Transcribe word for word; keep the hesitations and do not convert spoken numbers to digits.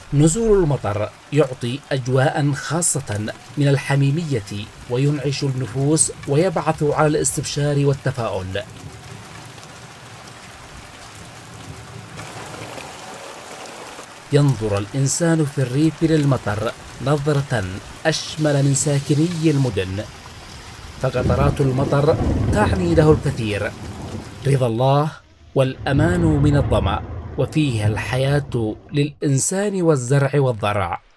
نزول المطر يعطي أجواء خاصة من الحميمية وينعش النفوس ويبعث على الاستبشار والتفاؤل. ينظر الإنسان في الريف للمطر نظرة أشمل من ساكني المدن، فقطرات المطر تعني له الكثير: رضا الله والأمان من الظمأ، وفيها الحياة للإنسان والزرع والضرع.